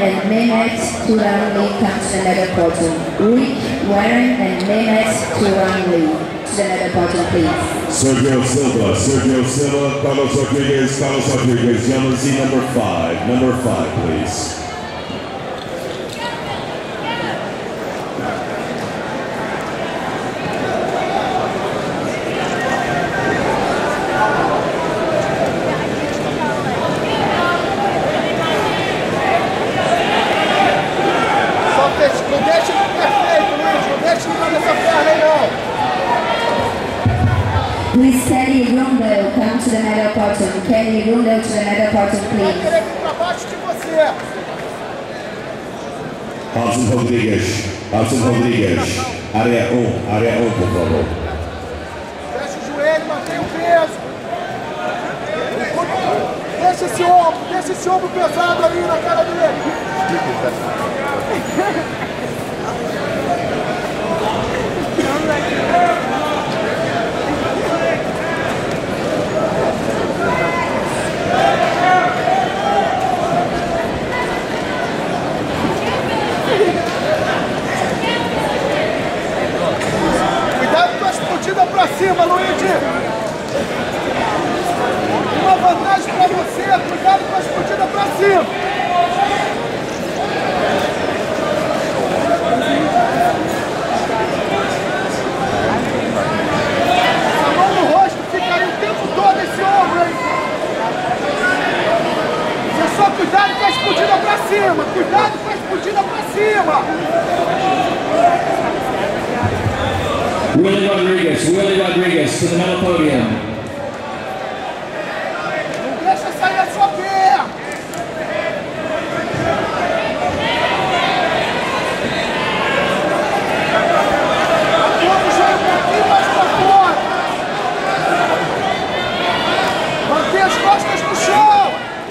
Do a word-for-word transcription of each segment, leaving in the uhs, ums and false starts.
and Mehmet Turanli come to the nether portal. Rick Warren and Mehmet Turanli to the nether portal, please. Sergio Silva, Sergio Silva, Carlos Rodriguez, Carlos Rodriguez, Yama Z number five, number five, please. Please, Kenny Rundle, come to the nether portal. Kenny Rundle to the nether portal, please. Robson Rodriguez, Robson Rodriguez, área um, área um, por favor. Fecha o joelho, mantém o peso. Deixa esse ombro, deixa esse ombro pesado ali na cara dele. Cuidado com a explodida pra cima, Luigi! Uma vantagem pra você, cuidado com a explodida pra cima! A mão no rosto fica aí o tempo todo esse ombro aí! Você só cuidado com a explodida pra cima! Cuidado com a explodida pra cima! Willie Rodriguez, Willie Rodriguez to the metal podium. Não deixa sair a sua perna. Aponta o joelho um pouquinho mais pra fora. Mantém as costas no chão.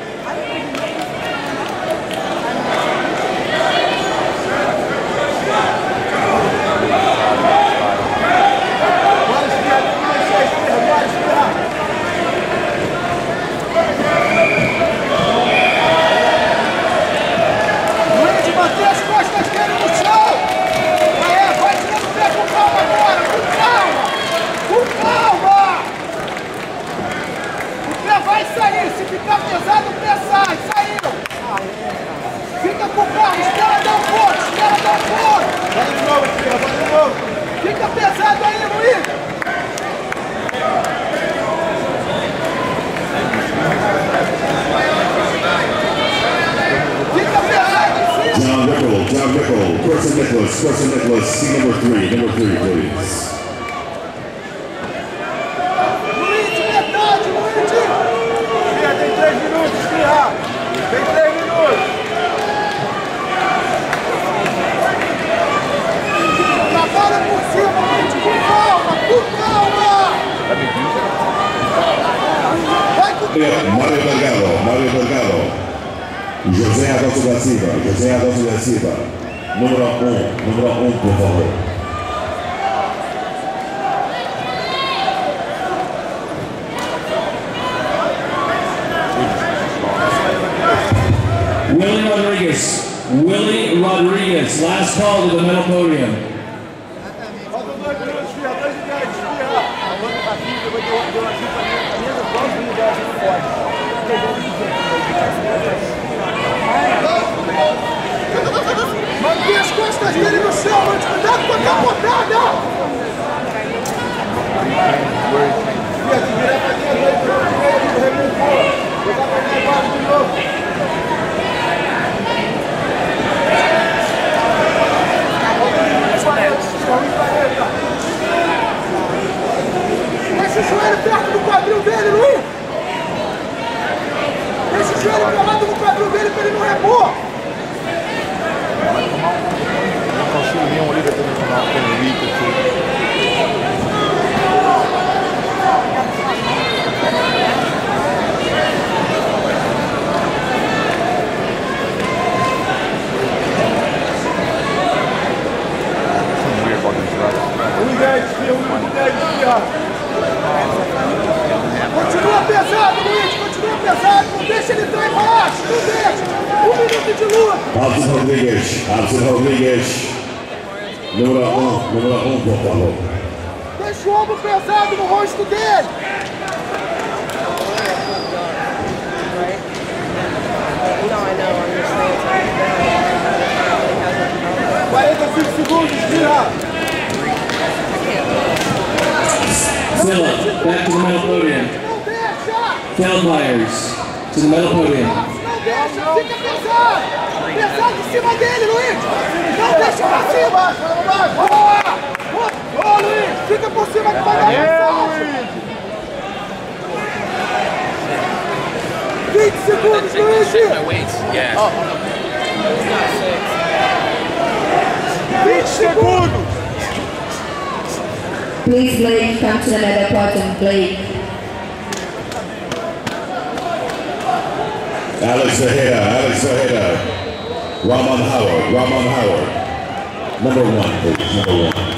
Se ficar pesado, o pé sai, saiu! Fica com o carro, espera dar um pouco, espera dar um pouco! Vai de novo, filha, vai de novo! Fica pesado aí, Luiz! Fica pesado em cima! John Rickle, John Rickle, Corson Nicholas, Corson Nicholas, C number three, number three, please. Tem três minutos, espirrar. Tem três minutos. Trabalha por cima, gente, com calma, com calma. Vai com calma. Mário Delgado, Mário Delgado. José Adolfo da Silva, José Adolfo da Silva. Número um, número um, por favor. Willie Rodriguez, Willie Rodriguez, last call to the metal podium. Mantém as costas dele no chão, mas cuidado com a capotada! Deixa o joelho perto do quadril dele, Luiz! Deixa o joelho colado no quadril! Alcin Rodrigues, Alcin Rodrigues. Número um, número um, por favor. Deixa o ombro pesado no rosto dele. quarenta e cinco segundos, gira. Philip, back to the metal podium. Não deixa. Vampires, to the metal podium. Não deixa, fica pesado. Pesado em cima dele, Luiz. Não deixa pra cima. Boa. Boa, Luiz. Fica por cima que vai dar mais vinte segundos, Luiz. vinte segundos. Please, Blake, come to the medal podium, Blake. Alex Ferreira, Alex Ferreira. Ramon Howard, Ramon Howard. Number one, please, number one.